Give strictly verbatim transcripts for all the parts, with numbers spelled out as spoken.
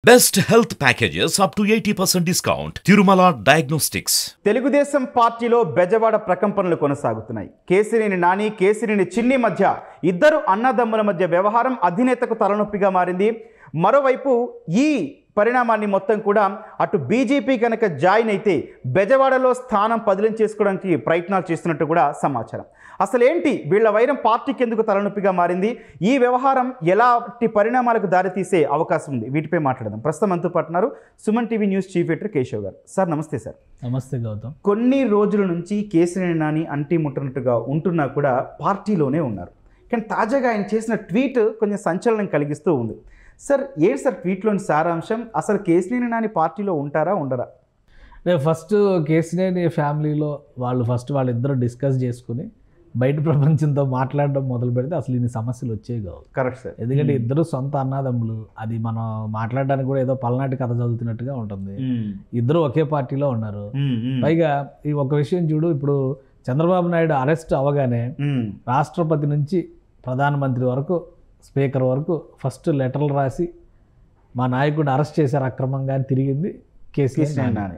Best health packages up to eighty percent discount. Tirumala Diagnostics. Telugu Desam పార్టీలో బెజవాడ ప్రకంపనలు కొనసాగుతున్నాయి. కేసినేని నాని, కేసినేని చిన్ని మధ్య ఇద్దరు అన్నదమ్ముల మధ్య వ్యవహారం అధినేతకు తలనొప్పిగా మారింది. మరోవైపు ఈ పరిణామాన్ని మొత్తం కూడా అటు బీజేపీ కనుక జాయిన్ అయితే బెజవాడలో స్థానం బదిలీ చేసుకోవడానికి ప్రయత్నాలు చేస్తున్నట్టు కూడా సమాచారం. అసలు ఏంటి వీళ్ళ వైరం పార్టీకి ఎందుకు తలనొప్పిగా మారింది, ఈ వ్యవహారం ఎలాంటి పరిణామాలకు దారితీసే అవకాశం ఉంది, వీటిపై మాట్లాడదాం. ప్రస్తుతం అంతు పట్టున్నారు Suman TV news chief editor Keshav గారు. సార్ నమస్తే. సార్ నమస్తే గౌతమ్. కొన్ని రోజుల నుంచి కేసినేని నాని అంటి ముట్టనట్టుగా ఉంటున్నా కూడా పార్టీలోనే ఉన్నారు. కానీ తాజాగా ఆయన చేసిన ట్వీట్ కొంచెం సంచలనం కలిగిస్తూ ఉంది. సార్ ఏంటి సార్ ట్వీట్లోని సారాంశం? అసలు కేసినేని నాని పార్టీలో ఉంటారా ఉండరా? రేపు ఫస్ట్ కేసినేని ఫ్యామిలీలో వాళ్ళు ఫస్ట్ వాళ్ళిద్దరూ డిస్కస్ చేసుకుని బయట ప్రపంచంతో మాట్లాడడం మొదలు పెడితే అసలు ఇన్ని సమస్యలు వచ్చేవి కావు. Correct sir. ఎందుకంటే ఇద్దరు సొంత అన్నదమ్ములు, అది మనం మాట్లాడడానికి కూడా ఏదో పల్నాటి కథ చదువుతున్నట్టుగా ఉంటుంది. ఇద్దరు ఒకే పార్టీలో ఉన్నారు. పైగా ఈ ఒక విషయం చూడు, ఇప్పుడు చంద్రబాబు నాయుడు అరెస్ట్ అవగానే రాష్ట్రపతి నుంచి ప్రధానమంత్రి వరకు స్పీకర్ వరకు ఫస్ట్ లెటర్లు రాసి మా నాయకుడిని అరెస్ట్ చేశారు అక్రమంగా అని తిరిగింది కేసీఆర్ నాని.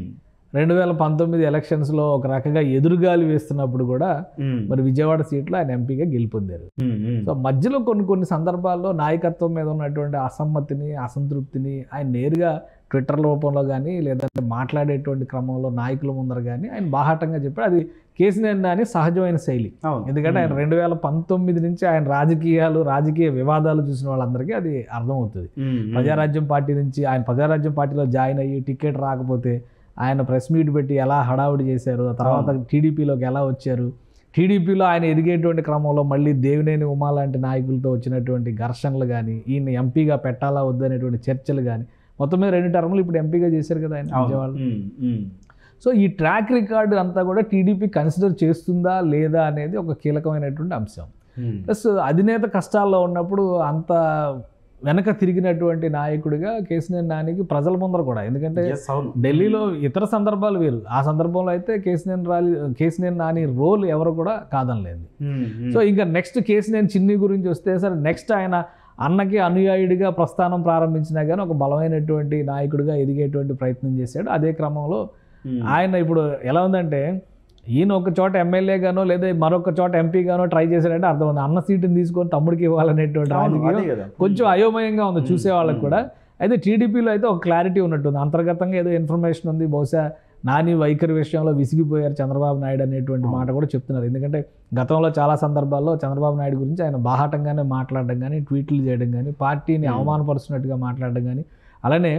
రెండు వేల పంతొమ్మిది ఎలక్షన్స్లో ఒక రకంగా ఎదురుగాలి వేస్తున్నప్పుడు కూడా మరి విజయవాడ సీట్లో ఆయన ఎంపీగా గెలుపొందారు. సో మధ్యలో కొన్ని కొన్ని సందర్భాల్లో నాయకత్వం మీద ఉన్నటువంటి అసమ్మతిని, అసంతృప్తిని ఆయన నేరుగా ట్విట్టర్ రూపంలో కానీ లేదంటే మాట్లాడేటువంటి క్రమంలో నాయకుల ముందర కానీ ఆయన బాహాటంగా చెప్పాడు. అది కేసీఆర్ నాని సహజమైన శైలి. ఎందుకంటే ఆయన రెండు వేల పంతొమ్మిది నుంచి ఆయన రాజకీయాలు రాజకీయ వివాదాలు చూసిన వాళ్ళందరికీ అది అర్థమవుతుంది. ప్రజారాజ్యం పార్టీ నుంచి ఆయన ప్రజారాజ్యం పార్టీలో జాయిన్ అయ్యి టికెట్ రాకపోతే ఆయన ప్రెస్ మీట్ పెట్టి ఎలా హడావుడి చేశారు, ఆ తర్వాత టీడీపీలోకి ఎలా వచ్చారు, టీడీపీలో ఆయన ఎదిగేటువంటి క్రమంలో మళ్ళీ దేవినేని ఉమా లాంటి నాయకులతో వచ్చినటువంటి ఘర్షణలు కానీ, ఈయన ఎంపీగా పెట్టాలా వద్దనేటువంటి చర్చలు కానీ, మొత్తం మీద రెండు టర్ములు ఇప్పుడు ఎంపీగా చేశారు కదా ఆయన విజయవాడ. సో ఈ ట్రాక్ రికార్డు అంతా కూడా టీడీపీ కన్సిడర్ చేస్తుందా లేదా అనేది ఒక కీలకమైనటువంటి అంశం. ప్లస్ అధినేత కష్టాల్లో ఉన్నప్పుడు అంత వెనక తిరిగినటువంటి నాయకుడిగా కేసీఆర్ నానికి ప్రజల ముందర కూడా, ఎందుకంటే ఢిల్లీలో ఇతర సందర్భాలు వేరు, ఆ సందర్భంలో అయితే కేసీఆర్ రాలి కేసీఆర్ నాని రోల్ ఎవరు కూడా కాదనలేదు. సో ఇంకా నెక్స్ట్ కేసీఆర్ చిన్ని గురించి వస్తే సరే, నెక్స్ట్ ఆయన అన్నకి అనుయాయుడిగా ప్రస్థానం ప్రారంభించినా కానీ ఒక బలమైనటువంటి నాయకుడిగా ఎదిగేటువంటి ప్రయత్నం చేశాడు. అదే క్రమంలో ఆయన ఇప్పుడు ఎలా ఉందంటే, ఈయన ఒక చోట ఎమ్మెల్యేగానో లేదా మరొక చోట ఎంపీగానో ట్రై చేశాడంటే అర్థం ఉంది, అన్న సీటుని తీసుకొని తమ్ముడికి ఇవ్వాలనేటువంటి రాజకీయం కొంచెం అయోమయంగా ఉంది చూసే వాళ్ళకి కూడా. అయితే టీడీపీలో అయితే ఒక క్లారిటీ ఉన్నట్టుంది, అంతర్గతంగా ఏదో ఇన్ఫర్మేషన్ ఉంది. బహుశా నాని వైఖరి విషయంలో విసిగిపోయారు చంద్రబాబు నాయుడు అనేటువంటి మాట కూడా చెప్తున్నారు. ఎందుకంటే గతంలో చాలా సందర్భాల్లో చంద్రబాబు నాయుడు గురించి ఆయన బాహాటంగానే మాట్లాడడం కానీ, ట్వీట్లు చేయడం కానీ, పార్టీని అవమానపరుస్తున్నట్టుగా మాట్లాడడం కానీ, అలానే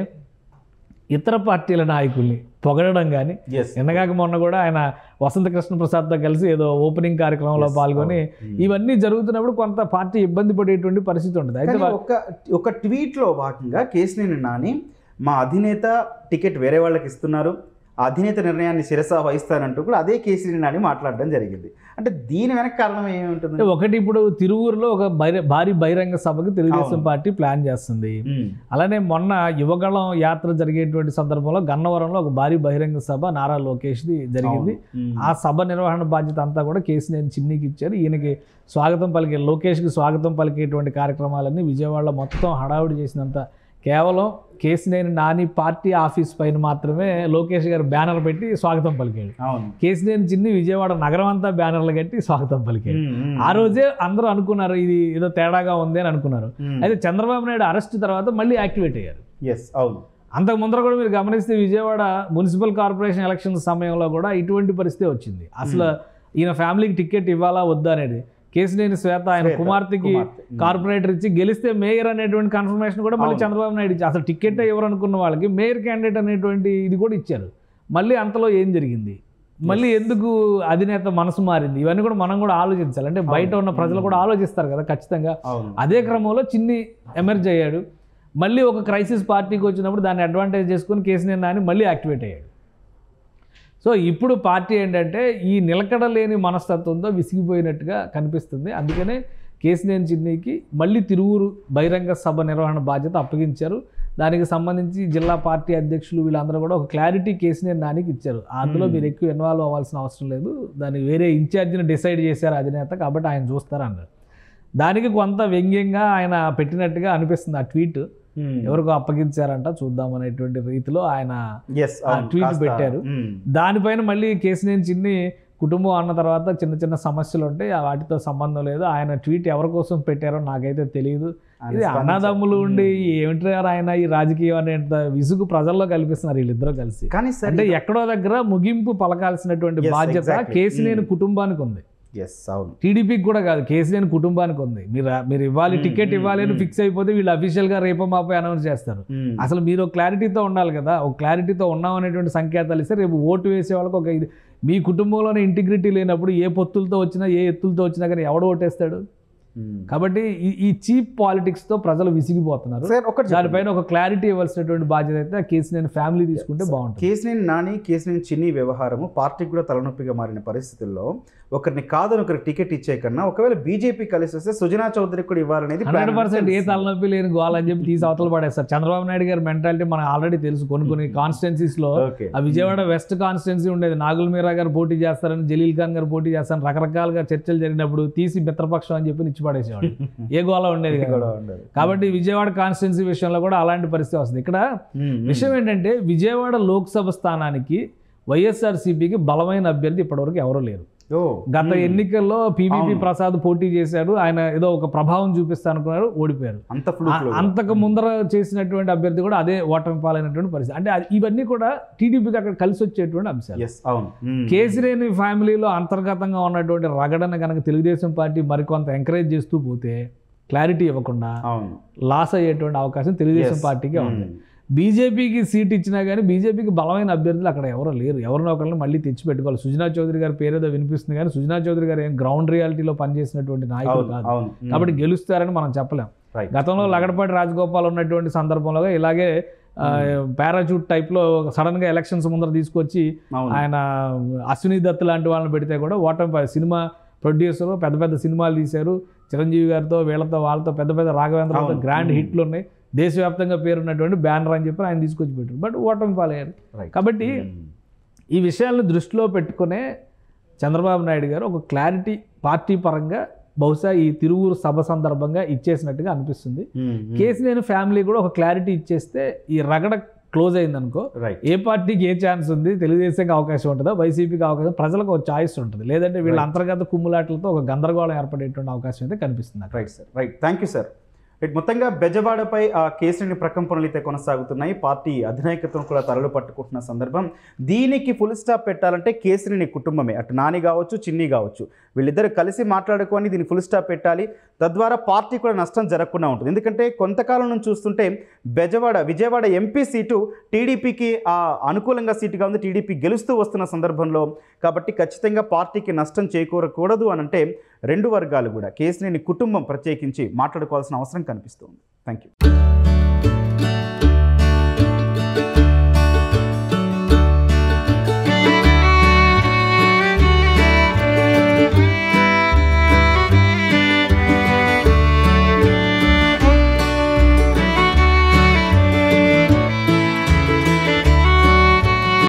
ఇతర పార్టీల నాయకుల్ని పొగడడం కానీ, నిన్నగాక మొన్న కూడా ఆయన వసంత కృష్ణ ప్రసాద్తో కలిసి ఏదో ఓపెనింగ్ కార్యక్రమంలో పాల్గొని ఇవన్నీ జరుగుతున్నప్పుడు కొంత పార్టీ ఇబ్బంది పడేటువంటి పరిస్థితి ఉంటుంది. అయితే ఒక ఒక ట్వీట్లో భాగంగా కేసీనేని నాని మా అధినేత టికెట్ వేరే వాళ్ళకి ఇస్తున్నారు, ఆ అధినేత నిర్ణయాన్ని శిరసా వహిస్తానంటూ కూడా అదే కేసీనేని నాని మాట్లాడడం జరిగింది. అంటే దీని వెనక కారణం ఏముంటుంది? ఒకటి, ఇప్పుడు తిరువూరులో ఒక భారీ బహిరంగ సభకి తెలుగుదేశం పార్టీ ప్లాన్ చేస్తుంది. అలానే మొన్న యువగళం యాత్ర జరిగేటువంటి సందర్భంలో గన్నవరంలో ఒక భారీ బహిరంగ సభ నారా లోకేష్ది జరిగింది. ఆ సభ నిర్వహణ బాధ్యత అంతా కూడా కేసీనేని చిన్నికి ఇచ్చారు. ఈయనకి స్వాగతం పలికే, లోకేష్కి స్వాగతం పలికేటువంటి కార్యక్రమాలన్నీ విజయవాడలో మొత్తం హడావుడి చేసినంత కేవలం కేసీనేని నాని పార్టీ ఆఫీస్ పైన మాత్రమే లోకేష్ గారు బ్యానర్ పెట్టి స్వాగతం పలికాడు. కేసీనేని చిన్ని విజయవాడ నగరం అంతా బ్యానర్లు కట్టి స్వాగతం పలికాడు. ఆ రోజే అందరూ అనుకున్నారు ఇది ఏదో తేడాగా ఉంది అని అనుకున్నారు. అయితే చంద్రబాబు నాయుడు అరెస్ట్ తర్వాత మళ్ళీ యాక్టివేట్ అయ్యారు. అంతకు ముందర కూడా మీరు గమనిస్తే విజయవాడ మున్సిపల్ కార్పొరేషన్ ఎలక్షన్ సమయంలో కూడా ఇటువంటి పరిస్థితి వచ్చింది. అసలు ఈయన ఫ్యామిలీకి టికెట్ ఇవ్వాలా వద్దా అనేది కేసీనేని శ్వేత ఆయన కుమార్తెకి కార్పొరేటర్ ఇచ్చి గెలిస్తే మేయర్ అనేటువంటి కన్ఫర్మేషన్ కూడా మళ్ళీ చంద్రబాబు నాయుడు ఇచ్చి, అసలు టికెట్ ఎవరు అనుకున్న వాళ్ళకి మేయర్ క్యాండిడేట్ అనేటువంటి ఇది కూడా ఇచ్చారు. మళ్ళీ అంతలో ఏం జరిగింది, మళ్ళీ ఎందుకు అధినేత మనసు మారింది, ఇవన్నీ కూడా మనం కూడా ఆలోచించాలి. అంటే బయట ఉన్న ప్రజలు కూడా ఆలోచిస్తారు కదా ఖచ్చితంగా. అదే క్రమంలో చిన్ని ఎమర్జ్ అయ్యాడు. మళ్ళీ ఒక క్రైసిస్ పార్టీకి వచ్చినప్పుడు దాన్ని అడ్వాంటేజ్ చేసుకుని కేసీఆర్ నాని మళ్ళీ యాక్టివేట్ అయ్యాడు. సో ఇప్పుడు పార్టీ ఏంటంటే ఈ నిలకడలేని మనస్తత్వంతో విసిగిపోయినట్టుగా కనిపిస్తుంది. అందుకనే కేసీఆర్ చిన్నికి మళ్ళీ తిరువూరు బహిరంగ సభ నిర్వహణ బాధ్యత అప్పగించారు. దానికి సంబంధించి జిల్లా పార్టీ అధ్యక్షులు వీళ్ళందరూ కూడా ఒక క్లారిటీ కేసీఆర్ నానికి ఇచ్చారు. అందులో మీరు ఎక్కువ ఇన్వాల్వ్ అవ్వాల్సిన అవసరం లేదు, దాన్ని వేరే ఇన్ఛార్జిని డిసైడ్ చేశారు అధినేత, కాబట్టి ఆయన చూస్తారు అన్నారు. దానికి కొంత వ్యంగ్యంగా ఆయన పెట్టినట్టుగా అనిపిస్తుంది ఆ ట్వీట్. ఎవరికో అప్పగించారంట చూద్దాం అనేటువంటి రీతిలో ఆయన Yes, అవును, ట్వీట్ కాస్త, పెట్టారు. మ్మ్. దానిపైన మళ్ళీ కేసినేని చిన్ని కుటుంబం అన్న తర్వాత చిన్న చిన్న సమస్యలు ఉంటాయి, ఆ వాటితో సంబంధం లేదు. ఆయన ట్వీట్ ఎవరి కోసం పెట్టారో నాకైతే తెలియదు. ఆయన ఇది స్పందించారు. అన్నదమ్ములు ఉండి ఏమిటారు ఆయన ఈ రాజకీయం అనేంత విసుగు ప్రజల్లో కల్పిస్తున్నారు వీళ్ళిద్దరూ కలిసి. కానీ సార్ అంటే ఎక్కడో దగ్గర ముగింపు పలకాల్సినటువంటి Yes, బాధ్యత exactly. కేసినేని కుటుంబానికి ఉంది, ఎస్ అవును టీడీపీకి కూడా కాదు, కేసీఆర్ కుటుంబానికి ఉంది. మీరు మీరు ఇవ్వాలి, టికెట్ ఇవ్వాలి అని ఫిక్స్ అయిపోతే వీళ్ళు అఫీషియల్గా రేపో మాపై అనౌన్స్ చేస్తారు. అసలు మీరు క్లారిటీతో ఉండాలి కదా, ఒక క్లారిటీతో ఉన్నాం అనేటువంటి సంకేతాలు ఇస్తే రేపు ఓటు వేసే వాళ్ళకి ఒక ఇది. మీ కుటుంబంలోనే ఇంటిగ్రిటీ లేనప్పుడు ఏ పొత్తులతో వచ్చినా ఏ ఎత్తులతో వచ్చినా కానీ ఎవడు ఓటేస్తాడు? కాబట్టి ఈ చీప్ పాలిటిక్స్ తో ప్రజలు విసిగిపోతున్నారు. దానిపైన ఒక క్లారిటీ ఇవ్వాల్సినటువంటి బాధ్యత అయితే కేసీఆర్ ఫ్యామిలీ తీసుకుంటే బాగుంటుంది. కేసీఆర్ నాని కేసీఆర్ చిన్ని వ్యవహారము పార్టీకి కూడా తలనొప్పిగా మారిన పరిస్థితుల్లో ఒకరిని కాదని ఒకరికి టికెట్ ఇచ్చే కన్నా ఒకవేళ బీజేపీ కలిసి వస్తే సుజనా చౌదరికి కూడా ఇవ్వాలనేది హండ్రెడ్ పర్సెంట్ ఏ తలనొప్పి లేని గోల్ అని చెప్పి తీసి అవతల పడేస్తారు. చంద్రబాబు నాయుడు గారి మెంటాలిటీ మనకు ఆల్రెడీ తెలుసు. కొన్ని కొన్ని కాన్స్టిట్యున్సీస్ లో ఆ విజయవాడ వెస్ట్ కాన్స్టిట్యున్సీ ఉండేది, నాగుల్ మీరా గారు పోటీ చేస్తారని, జలీల్ ఖాన్ గారు పోటీ చేస్తారని రకరకాలుగా చర్చలు జరిగినప్పుడు తీసి మిత్రపక్షం అని చెప్పి నిచ్చి పడేసేవాడు. ఏ గోళ ఉండేది కదా. కాబట్టి విజయవాడ కాన్స్టిట్యున్సీ విషయంలో కూడా అలాంటి పరిస్థితి వస్తుంది. ఇక్కడ విషయం ఏంటంటే విజయవాడ లోక్సభ స్థానానికి వైఎస్ఆర్సీపీకి బలమైన అభ్యర్థి ఇప్పటివరకు ఎవరూ లేరు. గత ఎన్నికల్లో పివిపి ప్రసాద్ పోటీ చేశాడు, ఆయన ఏదో ఒక ప్రభావం చూపిస్తా అనుకున్నారు, ఓడిపోయారు. అంతకు ముందర చేసినటువంటి అభ్యర్థి కూడా అదే ఓటమి పాలైనటువంటి పరిస్థితి. అంటే ఇవన్నీ కూడా టీడీపీకి అక్కడ కలిసి వచ్చేటువంటి అంశాలు. కేసీఆర్ ఫ్యామిలీలో అంతర్గతంగా ఉన్నటువంటి రగడను కనుక తెలుగుదేశం పార్టీ మరికొంత ఎంకరేజ్ చేస్తూ పోతే క్లారిటీ ఇవ్వకుండా లాస్ అయ్యేటువంటి అవకాశం తెలుగుదేశం పార్టీకే ఉంది. బీజేపీకి సీట్ ఇచ్చినా కానీ బీజేపీకి బలమైన అభ్యర్థులు అక్కడ ఎవరో లేరు. ఎవరినో ఒకరిని మళ్ళీ తెచ్చి పెట్టుకోవాలి. సుజనా చౌదరి గారి పేరేదో వినిపిస్తుంది కానీ సుజనా చౌదరి గారు ఏం గ్రౌండ్ రియాలిటీలో పనిచేసినటువంటి నాయకులు కాదు. కాబట్టి గెలుస్తారని మనం చెప్పలేం. గతంలో లగడపాటి రాజగోపాల్ ఉన్నటువంటి సందర్భంలో ఇలాగే పారాచూట్ టైప్లో సడన్గా ఎలక్షన్స్ ముందర తీసుకొచ్చి ఆయన అశ్విని దత్ లాంటి వాళ్ళని పెడితే కూడా ఓటమి. సినిమా ప్రొడ్యూసర్ పెద్ద పెద్ద సినిమాలు తీశారు, చిరంజీవి గారితో వీళ్ళతో వాళ్ళతో పెద్ద పెద్ద రాఘవేంద్రతో గ్రాండ్ హిట్లు ఉన్నాయి, దేశవ్యాప్తంగా పేరున్నటువంటి బ్యానర్ అని చెప్పి ఆయన తీసుకొచ్చి పెట్టారు. బట్ ఓటమి పాలయ్యారు. కాబట్టి ఈ విషయాలను దృష్టిలో పెట్టుకునే చంద్రబాబు నాయుడు గారు ఒక క్లారిటీ పార్టీ పరంగా బహుశా ఈ తిరువూరు సభ సందర్భంగా ఇచ్చేసినట్టుగా అనిపిస్తుంది. కేసీఆర్ ఫ్యామిలీ కూడా ఒక క్లారిటీ ఇచ్చేస్తే ఈ రగడ క్లోజ్ అయిందనుకో, ఏ పార్టీకి ఏ ఛాన్స్ ఉంది, తెలుగుదేశంకి అవకాశం ఉంటుందా, వైసీపీకి అవకాశం, ప్రజలకు ఒక ఛాయిస్ ఉంటుంది. లేదంటే వీళ్ళ అంతర్గత కుమ్ములాట్లతో ఒక గందరగోళం ఏర్పడేటువంటి అవకాశం అయితే కనిపిస్తుంది. Right sir, right, thank you sir. మొత్తంగా బెజవాడపై ఆ కేసుని ప్రకంపనలు అయితే కొనసాగుతున్నాయి. పార్టీ అధినాయకత్వం కూడా తరలు పట్టుకుంటున్న సందర్భం. దీనికి ఫుల్ స్టాప్ పెట్టాలంటే కేసీఆర్ కుటుంబమే, అటు నాని కావచ్చు చిన్ని కావచ్చు, వీళ్ళిద్దరు కలిసి మాట్లాడుకొని దీన్ని ఫుల్ స్టాప్ పెట్టాలి. తద్వారా పార్టీ కూడా నష్టం జరగకుండా ఉంటుంది. ఎందుకంటే కొంతకాలం నుంచి చూస్తుంటే బెజవాడ విజయవాడ ఎంపీ సీటు టీడీపీకి అనుకూలంగా సీటుగా ఉంది, టీడీపీ గెలుస్తూ వస్తున్న సందర్భంలో. కాబట్టి ఖచ్చితంగా పార్టీకి నష్టం చేకూరకూడదు అని అంటే రెండు వర్గాలు కూడా కేసీఆర్ కుటుంబం ప్రత్యేకించి మాట్లాడుకోవాల్సిన అవసరం కనిపిస్తుంది. Thank you.